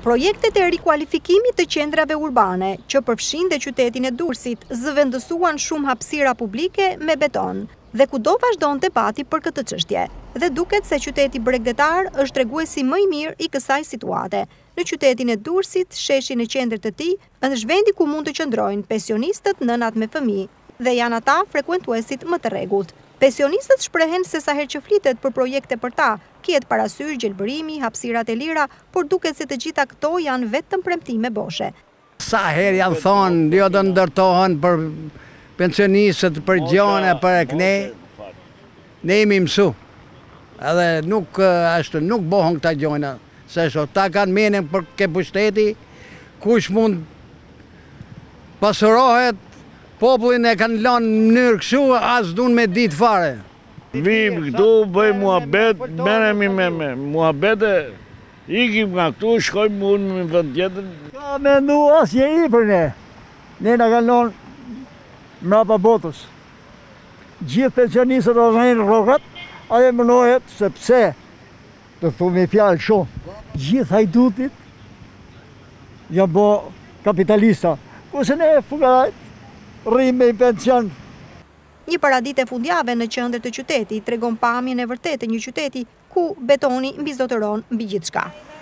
Projektet e rikualifikimit të qendrave urbane, që përfshin dhe qytetin e Durrësit, zëvendësuan shumë hapësira publike me beton, dhe kudo vazhdon debati për këtë çështje. Dhe duket se qyteti bregdetar është treguesi më i mirë i kësaj situate. Në qytetin e Durrësit, sheshi në qendër të tij është vendi ku mund të qëndrojnë pensionistët, nënat me fëmijë, dhe janë ata frekuentuesit më të rregullt. Pensionistët shprehen se sa herë që flitet për projekte për ta, kiet parasysh gjelbërimi, hapësirat e lira, por duket se të gjitha këto janë vetëm premtime boshe. Sa herë janë thonë, jo do ndërtohen për pensionistët, për gjone, për ne jemi mësu. Edhe nuk bohon këta gjona, se ta kanë menin për ke pushteti, kush mund pasurohet, popullin e kanë lanë në mënyrë kështu, as dun me ditë fare. Vim këtu, bëj muhabet, merremi me muhabete, ikim nga këtu, shkojmë unë në vend tjetër. Ka mendu asnjë i për ne. Ne na kanë lanë mrapa botës. Gjithë pensionistët do rrinë rrogat, ajo mënohet sepse të thumë fjalë shumë. Gjithë hajdutit janë bo kapitalista. Kurse ne fugarajt rrimë me pension. Një paradite fundjave në qendër të qytetit tregon pamjen e vërtetë të një qyteti ku betoni mbizotëron mbi gjithçka.